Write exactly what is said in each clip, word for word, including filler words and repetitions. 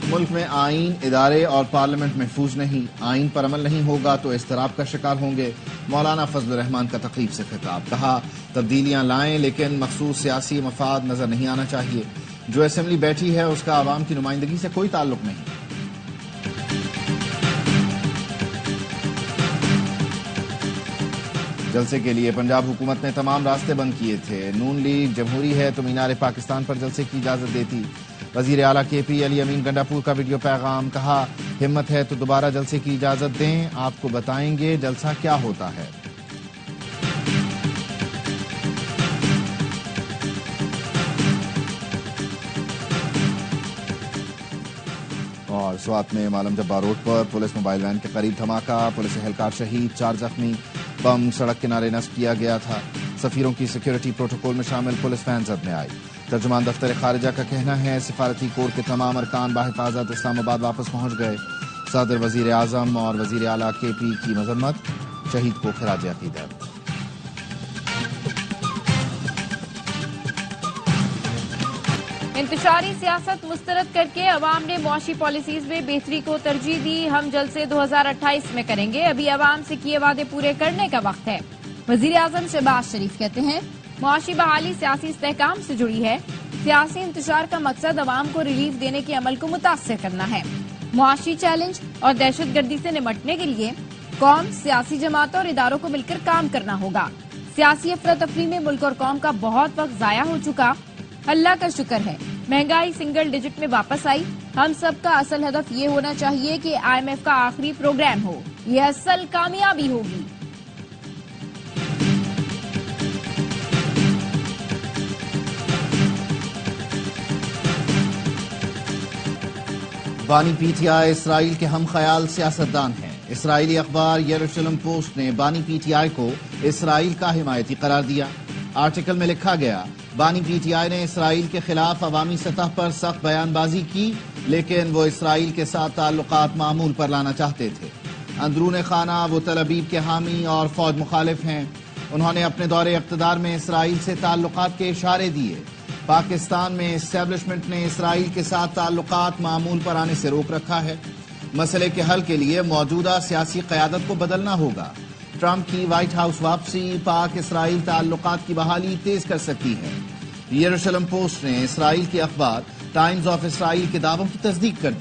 ملک میں آئین، ادارے اور پارلیمنٹ محفوظ نہیں، آئین پر عمل نہیں ہوگا تو اضطراب کا شکار ہوں گے۔ مولانا فضل الرحمان کا تقریب سے خطاب، کہا تبدیلیاں لائیں لیکن مخصوص سیاسی مفاد نظر نہیں آنا چاہیے۔ جو اسمبلی بیٹھی ہے اس کا عوام کی نمائندگی سے کوئی تعلق نہیں۔ جلسے کے لیے پنجاب حکومت نے تمام راستے بند کیے تھے۔ نون لیگ جمہوری ہے تو مینار پاکستان پر جلسے کی اجازت دیتی۔ وزیر اعلیٰ کے پی علی امین گنڈاپور کا ویڈیو پیغام، کہا ہمت ہے تو دوبارہ جلسے کی اجازت دیں، آپ کو بتائیں گے جلسہ کیا ہوتا ہے۔ اور سوات میں معلم جبار روڈ پر پولیس موبائل وین کے قریب دھماکہ، پولیس اہلکار شہید، چار زخمی، بم سڑک کنارے نصب کیا گیا تھا۔ سفیروں کی سیکیورٹی پروٹوکول میں شامل پولیس وین زد میں آئی۔ ترجمان دفتر خارجہ کا کہنا ہے سفارتی کور کے تمام ارکان بحفاظت اسلام آباد واپس پہنچ گئے۔ صدر، وزیر اعظم اور وزیر اعلیٰ کے پی کی مذمت، شہید کو خراج عقیدت۔ انتشاری سیاست مسترد کر کے عوام نے معاشی پالیسیز میں بہتری کو ترجیح دی۔ ہم جلسے دو ہزار اٹھائیس میں کریں گے، ابھی عوام سے کیے وعدے پورے کرنے کا وقت ہے۔ وزیر اعظم شہباز شریف کہتے ہیں معاشی بحالی سیاسی استحکام سے جڑی ہے۔ سیاسی انتشار کا مقصد عوام کو ریلیف دینے کے عمل کو متاثر کرنا ہے۔ معاشی چیلنج اور دہشت گردی سے نمٹنے کے لیے قوم، سیاسی جماعتوں اور اداروں کو مل کر کام کرنا ہوگا۔ سیاسی افراتفری میں ملک اور قوم کا بہت وقت ضائع ہو چکا، اللہ کا شکر ہے مہنگائی سنگل ڈیجٹ میں واپس آئی۔ ہم سب کا اصل ہدف یہ ہونا چاہیے کہ آئی ایم ایف کا آخری پروگرام ہو، یہ اصل کامیابی ہوگی۔ بانی پی ٹی آئی اسرائیل کے ہم خیال سیاستدان ہیں۔ اسرائیلی اخبار یروشلم پوسٹ نے بانی پی ٹی آئی کو اسرائیل کا حمایتی قرار دیا۔ آرٹیکل میں لکھا گیا بانی پی ٹی آئی نے اسرائیل کے خلاف عوامی سطح پر سخت بیان بازی کی، لیکن وہ اسرائیل کے ساتھ تعلقات معمول پر لانا چاہتے تھے۔ اندرون خانہ وہ تل ابیب کے حامی اور فوج مخالف ہیں۔ انہوں نے اپنے دور اقتدار میں اسرائیل سے تعلقات کے اشارے دیے۔ پاکستان میں اسٹیبلشمنٹ نے اسرائیل کے ساتھ تعلقات معمول پر آنے سے روک رکھا ہے۔ مسئلے کے حل کے لیے موجودہ سیاسی قیادت کو بدلنا ہوگا۔ ٹرمپ کی وائٹ ہاؤس واپسی پاک اسرائیل تعلقات کی بحالی تیز کر سکتی ہے۔ یروشلم پوسٹ نے اسرائیل کے اخبار ٹائمز آف اسرائیل کے دعووں کی تصدیق کر دی۔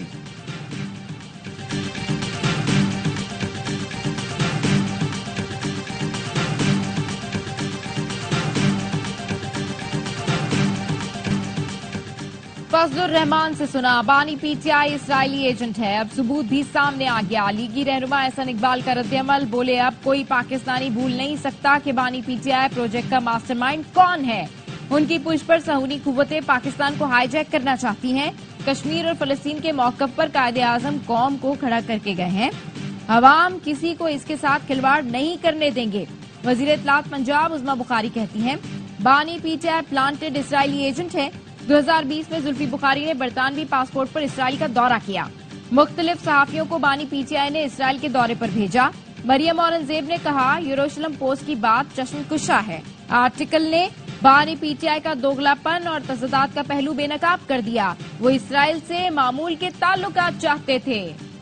فضل الرحمان سے سنا بانی پی ٹی آئی اسرائیلی ایجنٹ ہے، اب ثبوت بھی سامنے آ گیا۔ لیگی رہنما احسن اقبال کا رد عمل، بولے اب کوئی پاکستانی بھول نہیں سکتا کہ بانی پی ٹی آئی پروجیکٹ کا ماسٹر مائنڈ کون ہے۔ ان کی پش پر صہیونی قوتیں پاکستان کو ہائی جیک کرنا چاہتی ہیں۔ کشمیر اور فلسطین کے موقف پر قائد اعظم قوم کو کھڑا کر کے گئے ہیں، عوام کسی کو اس کے ساتھ کھلواڑ نہیں کرنے دیں گے۔ وزیر اطلاعات پنجاب عظما بخاری کہتی ہیں بانی P T I planted Israeli agent ہے۔ دو ہزار بیس میں زلفی بخاری نے برطانوی پاسپورٹ پر اسرائیل کا دورہ کیا۔ مختلف صحافیوں کو بانی پی ٹی آئی نے اسرائیل کے دورے پر بھیجا۔ مریم اورنگزیب نے کہا یروشلم پوسٹ کی بات چشم کشا ہے۔ آرٹیکل نے بانی پی ٹی آئی کا دوگلا پن اور تضادات کا پہلو بے نقاب کر دیا۔ وہ اسرائیل سے معمول کے تعلقات چاہتے تھے۔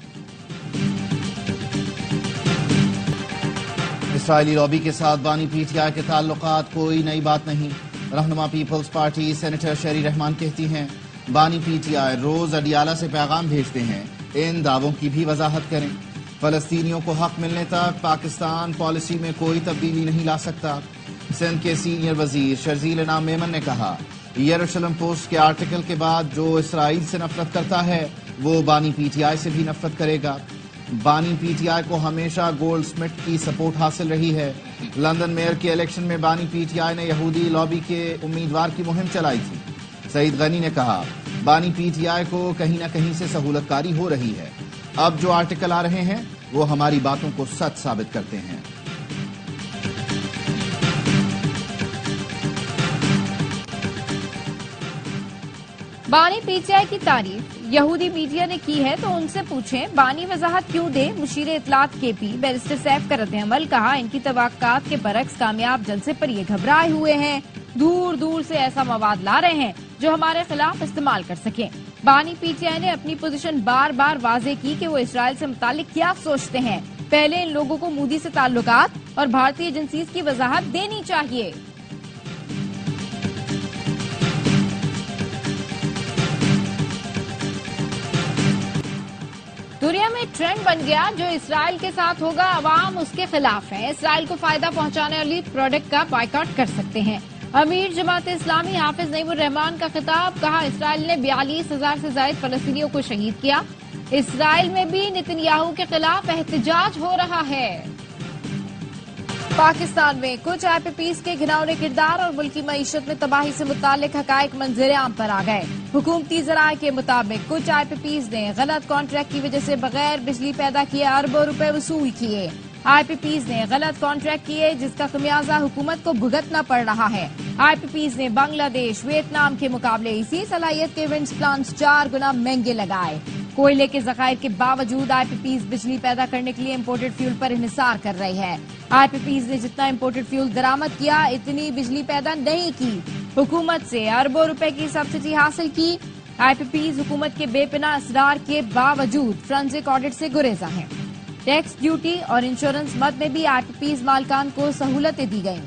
اسرائیلی لابی کے ساتھ بانی پی ٹی آئی کے تعلقات کوئی نئی بات نہیں۔ رہنما peoples party senator Sherry Rehman کہتی ہیں بانی پی ٹی آئی روز اڈیالہ سے پیغام بھیجتے ہیں، ان دعووں کی بھی وضاحت کریں۔ فلسطینیوں کو حق ملنے تک پاکستان پالیسی میں کوئی تبدیلی نہیں لا سکتا۔ سندھ کے سینئر وزیر شرزیل انعام میمن نے کہا یروشلم پوسٹ کے آرٹیکل کے بعد جو اسرائیل سے نفرت کرتا ہے وہ بانی پی ٹی آئی سے بھی نفرت کرے گا۔ بانی پی ٹی آئی کو ہمیشہ گولڈ سمتھ کی سپورٹ حاصل رہی ہے۔ لندن میئر کے الیکشن میں بانی پی ٹی آئی نے یہودی لابی کے امیدوار کی مہم چلائی تھی۔ سعید غنی نے کہا بانی پی ٹی آئی کو کہیں نہ کہیں سے سہولت کاری ہو رہی ہے، اب جو آرٹیکل آ رہے ہیں وہ ہماری باتوں کو سچ ثابت کرتے ہیں۔ بانی پی ٹی آئی کی تعریف یہودی میڈیا نے کی ہے تو ان سے پوچھیں بانی وضاحت کیوں دے۔ مشیر اطلاعات کے پی بیرسٹر سیف کا رد عمل، کہا ان کی توقعات کے برعکس کامیاب جلسے پر یہ گھبرائے ہوئے ہیں، دور دور سے ایسا مواد لا رہے ہیں جو ہمارے خلاف استعمال کر سکیں۔ بانی پی ٹی آئی نے اپنی پوزیشن بار بار واضح کی کہ وہ اسرائیل سے متعلق کیا سوچتے ہیں. پہلے ان لوگوں کو مودی سے تعلقات اور بھارتی ایجنسیز کی وضاحت دینی چاہیے. دنیا میں ٹرینڈ بن گیا جو اسرائیل کے ساتھ ہوگا عوام اس کے خلاف ہے. اسرائیل کو فائدہ پہنچانے والی پروڈکٹ کا بائیکاٹ کر سکتے ہیں. امیر جماعت اسلامی حافظ نعیم الرحمان کا خطاب. کہا اسرائیل نے بیالیس ہزار سے زائد فلسطینیوں کو شہید کیا. اسرائیل میں بھی نتنیاہو کے خلاف احتجاج ہو رہا ہے. پاکستان میں کچھ آئی پی پیز کے گھناؤنے کردار اور ملکی معیشت میں تباہی سے متعلق حقائق منظر عام پر آ گئے. حکومتی ذرائع کے مطابق کچھ آئی پی پیز نے غلط کانٹریکٹ کی وجہ سے بغیر بجلی پیدا کیے اربوں روپے وصول کیے. آئی پی پیز نے غلط کانٹریکٹ کیے جس کا خمیازہ حکومت کو بھگتنا پڑ رہا ہے. آئی پی پیز نے بنگلہ دیش ویتنام کے مقابلے اسی صلاحیت کے ونڈ پلانٹس چار گنا مہنگے لگائے. کوئلے کے ذخائر کے باوجود آئی پی پیز بجلی پیدا کرنے کے لیے امپورٹڈ فیول پر انحصار کر رہی ہے. آئی پی پیز نے جتنا امپورٹڈ فیول درآمد کیا اتنی بجلی پیدا نہیں کی. حکومت سے اربوں روپے کی سبسڈی حاصل کی. آئی پی پیز حکومت کے بے پناہ اصرار کے باوجود فرنزک آڈٹ سے گریزاں ہیں. ٹیکس ڈیوٹی اور انشورنس مد میں بھی آئی پی پیز مالکان کو سہولتیں دی گئیں.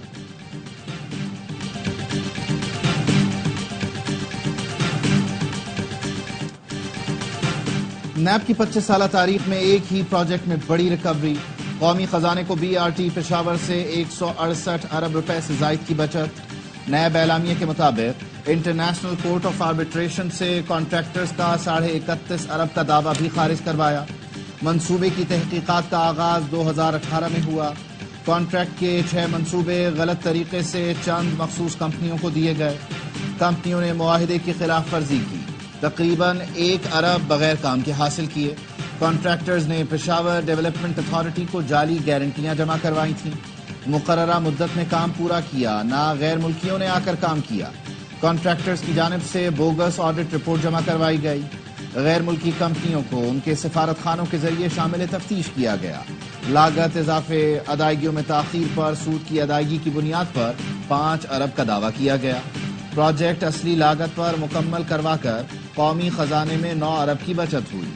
نیب کی پچیس سالہ تاریخ میں ایک ہی پروجیکٹ میں بڑی ریکوری. قومی خزانے کو بی آر ٹی پشاور سے ایک سو اڑسٹھ ارب روپے سے زائد کی بچت. نیب اعلامیے کے مطابق انٹرنیشنل کورٹ آف آربیٹریشن سے کانٹریکٹرز کا ساڑھے اکتیس ارب کا دعویٰ بھی خارج کروایا. منصوبے کی تحقیقات کا آغاز دو ہزار اٹھارہ میں ہوا. کانٹریکٹ کے چھ منصوبے غلط طریقے سے چند مخصوص کمپنیوں کو دیے گئے. کمپنیوں نے معاہدے کی خلاف ورزی کی. تقریباً ایک ارب بغیر کام کے حاصل کیے. کانٹریکٹرز نے پشاور ڈیولپمنٹ اتھارٹی کو جعلی گارنٹیاں جمع کروائی تھیں. مقررہ مدت میں کام پورا کیا نہ غیر ملکیوں نے آ کر کام کیا. کانٹریکٹرز کی جانب سے بوگس آڈٹ رپورٹ جمع کروائی گئی. غیر ملکی کمپنیوں کو ان کے سفارت خانوں کے ذریعے شامل تفتیش کیا گیا. لاگت اضافے ادائیگیوں میں تاخیر پر سود کی ادائیگی کی بنیاد پر پانچ ارب کا دعویٰ کیا گیا. پروجیکٹ اصلی لاگت پر مکمل کروا کر قومی خزانے میں نو ارب کی بچت ہوئی.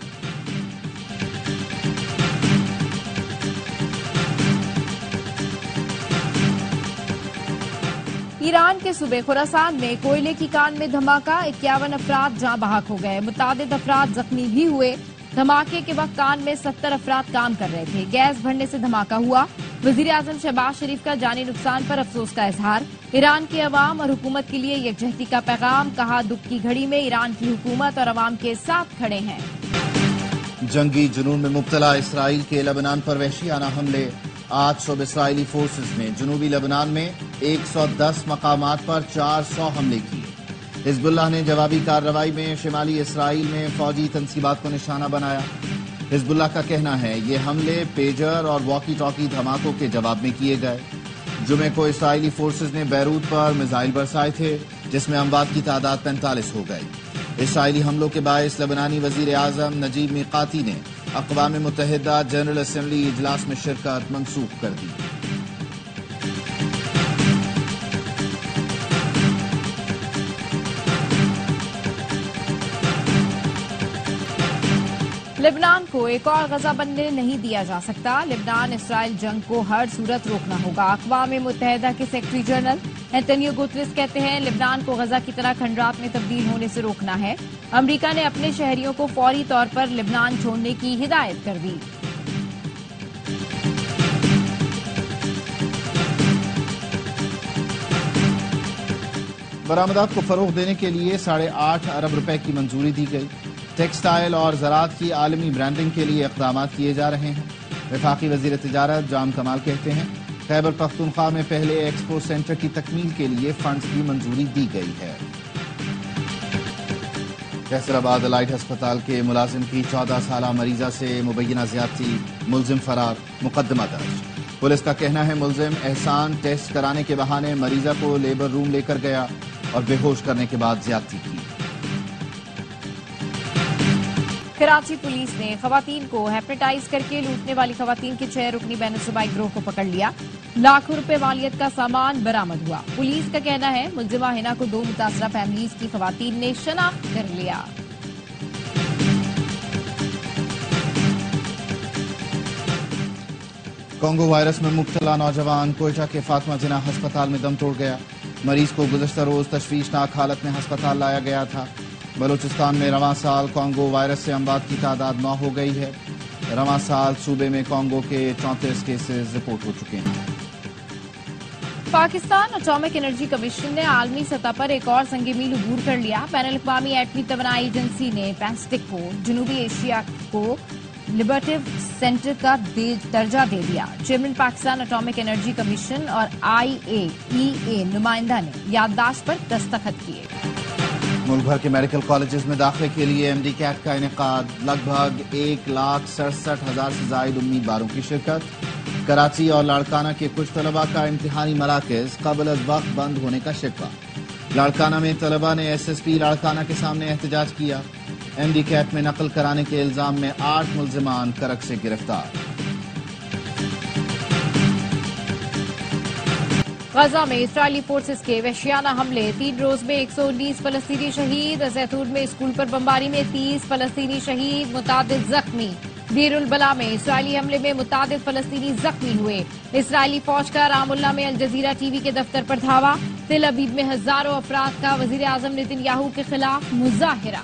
ایران کے صوبے خراسان میں کوئلے کی کان میں دھماکہ. اکیاون افراد جاں بحق ہو گئے. متعدد افراد زخمی بھی ہوئے. دھماکے کے وقت کان میں ستر افراد کام کر رہے تھے. گیس بھرنے سے دھماکہ ہوا. وزیر اعظم شہباز شریف کا جانی نقصان پر افسوس کا اظہار. ایران کے عوام اور حکومت کے لیے یکجہتی کا پیغام. کہا دکھ کی گھڑی میں ایران کی حکومت اور عوام کے ساتھ کھڑے ہیں. جنگی جنون میں مبتلا اسرائیل کے لبنان پر وحشیانہ حملے. آج صبح اسرائیلی فورسز نے جنوبی لبنان میں ایک سو دس مقامات پر چار سو حملے کیے. حزب اللہ نے جوابی کارروائی میں شمالی اسرائیل میں فوجی تنصیبات کو نشانہ بنایا. حزب اللہ کا کہنا ہے یہ حملے پیجر اور واکی ٹاکی دھماکوں کے جواب میں کیے گئے. جمعے کو اسرائیلی فورسز نے بیروت پر میزائل برسائے تھے جس میں اموات کی تعداد پینتالیس ہو گئی. اسرائیلی حملوں کے باعث لبنانی وزیر اعظم نجیب میقاتی نے اقوام متحدہ جنرل اسمبلی اجلاس میں شرکت منسوخ کر دی. لبنان کو ایک اور غزہ بننے نہیں دیا جا سکتا. لبنان اسرائیل جنگ کو ہر صورت روکنا ہوگا. اقوام متحدہ کے سیکرٹری جنرل اینٹونیو گوتریس کہتے ہیں لبنان کو غزہ کی طرح کھنڈرات میں تبدیل ہونے سے روکنا ہے. امریکہ نے اپنے شہریوں کو فوری طور پر لبنان چھوڑنے کی ہدایت کر دی. برآمدات کو فروغ دینے کے لیے ساڑھے آٹھ ارب روپے کی منظوری دی گئی. ٹیکسٹائل اور زراعت کی عالمی برانڈنگ کے لیے اقدامات کیے جا رہے ہیں. وفاقی وزیر تجارت جام کمال کہتے ہیں خیبر پختونخوا میں پہلے ایکسپو سینٹر کی تکمیل کے لیے فنڈز کی منظوری دی گئی ہے. کیسر آباد الائٹ ہسپتال کے ملازم کی چودہ سالہ مریضہ سے مبینہ زیادتی. ملزم فرار. مقدمہ درج. پولیس کا کہنا ہے ملزم احسان ٹیسٹ کرانے کے بہانے مریضہ کو لیبر روم لے کر گیا اور بے ہوش کرنے کے بعد زیادتی کی. کراچی پولیس نے خواتین کو ہیپنیٹائز کر کے لوٹنے والی خواتین کے چھ رکنی بین الصوبائی گروہ کو پکڑ لیا. لاکھوں روپے مالیت کا سامان برآمد ہوا. پولیس کا کہنا ہے ملزمہ ہنا کو دو متاثرہ فیملیز کی خواتین نے شناخت کر لیا. کانگو وائرس میں مبتلا نوجوان کوئٹہ کے فاطمہ جناح ہسپتال میں دم توڑ گیا. مریض کو گزشتہ روز تشویشناک حالت میں ہسپتال لایا گیا تھا. بلوچستان میں رواں سال کانگو وائرس سے اموات کی تعداد نو ہو گئی ہے. رواں سال صوبے میں کانگو کے چونتیس کیسز رپورٹ ہو چکے ہیں. پاکستان اٹامک انرجی کمیشن نے عالمی سطح پر ایک اور سنگ میل عبور کر لیا. بین الاقوامی ایٹمی توانائی ایجنسی نے پیسفک کو جنوبی ایشیا کو لبرٹیو سینٹر کا درجہ دے دیا. Chairman Pakistan atomic energy commission اور آئی اے ای اے نمائندہ نے یادداشت پر دستخط کیے. ملک بھر کے میڈیکل کالجز میں داخلے کے لیے ایم ڈی کیٹ کا انعقاد. لگ بھگ ایک لاکھ سڑسٹھ ہزار سے زائد امیدواروں کی شرکت. کراچی اور لاڑکانہ کے کچھ طلبہ کا امتحانی مراکز قبل از وقت بند ہونے کا شکوہ. لاڑکانہ میں طلبہ نے ایس ایس پی لاڑکانہ کے سامنے احتجاج کیا. ایم ڈی کیٹ میں نقل کرانے کے الزام میں آٹھ ملزمان کرک سے گرفتار. غزہ میں اسرائیلی فورسز کے وحشیانہ حملے. تین روز میں ایک سو انیس فلسطینی شہید. زیتون میں اسکول پر بمباری میں تیس فلسطینی شہید، متعدد زخمی. دیر البلا میں اسرائیلی حملے میں متعدد فلسطینی زخمی ہوئے. اسرائیلی فوج کا رام اللہ میں الجزیرہ ٹی وی کے دفتر پر دھاوا. تل ابیب میں ہزاروں افراد کا وزیر اعظم نتن یاہو کے خلاف مظاہرہ.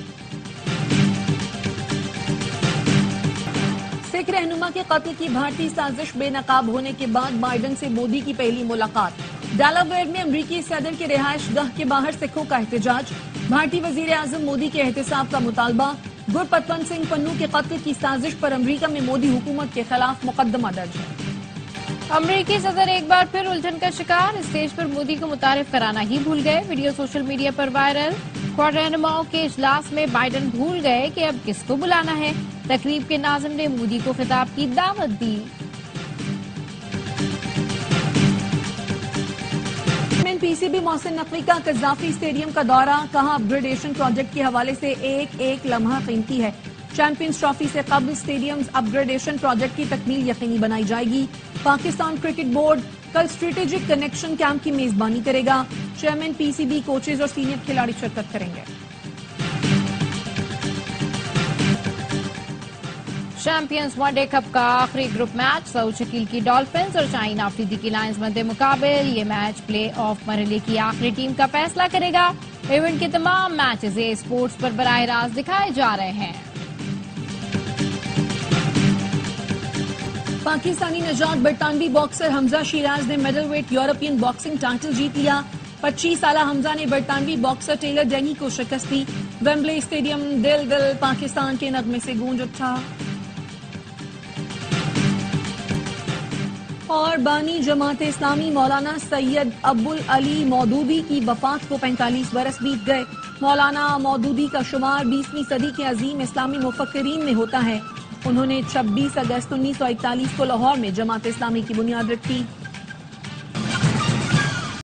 سکھ رہنما کے قتل کی بھارتی سازش بے نقاب ہونے کے بعد بائیڈن سے مودی کی پہلی ملاقات. ڈیلاویئر میں امریکی صدر کے رہائش گاہ کے باہر سکھوں کا احتجاج. بھارتی وزیر اعظم مودی کے احتساب کا مطالبہ. گرپتون سنگھ پنو کے قتل کی سازش پر امریکہ میں مودی حکومت کے خلاف مقدمہ درج ہے. امریکی صدر ایک بار پھر الجھن کا شکار. اسٹیج پر مودی کو متعارف کرانا ہی بھول گئے. ویڈیو سوشل میڈیا پر وائرل. کوڈ رہنماؤں کے اجلاس میں بائیڈن بھول گئے کہ اب کس کو بلانا ہے. تقریب کے ناظم نے مودی کو خطاب کی دعوت دی. پی سی بی محسن نقوی کا قذافی اسٹیڈیم کا دورہ. کہاں اپ گریڈیشن پروجیکٹ کے حوالے سے ایک ایک لمحہ قیمتی ہے. چیمپئنز ٹرافی سے قبل اسٹیڈیمز اپ گریڈیشن پروجیکٹ کی تکمیل یقینی بنائی جائے گی. پاکستان کرکٹ بورڈ کل اسٹریٹجک کنیکشن کیمپ کی میزبانی کرے گا. Chairman P C B, coaches اور سینئر کھلاڑی شرکت کریں گے. چیمپئنز ون ڈے کپ کا آخری گروپ میچ. سعود شکیل کی ڈالفنز اور شاہین آفریدی کی لائنز مد مقابل. یہ میچ پلے آف مرحلے کی آخری ٹیم کا فیصلہ کرے گا. ایونٹ کے تمام میچز اے اسپورٹس پر براہ راست دکھائے جا رہے ہیں. پاکستانی نژاد برطانوی باکسر حمزہ شیراز نے middleweight European boxing title جیت لیا. پچیس سالہ حمزہ نے برطانوی باکسر ٹیلر ڈینی کو شکست دی. ویمبلے اسٹیڈیم دل دل پاکستان کے نغمے سے گونج اٹھا. اور بانی جماعت اسلامی مولانا سید ابوالعلی مودودی کی وفات کو پینتالیس برس بیت گئے. مولانا مودودی کا شمار بیسویں صدی کے عظیم اسلامی مفکرین میں ہوتا ہے. انہوں نے چھبیس اگست انیس سو اکتالیس کو لاہور میں جماعت اسلامی کی بنیاد رکھی.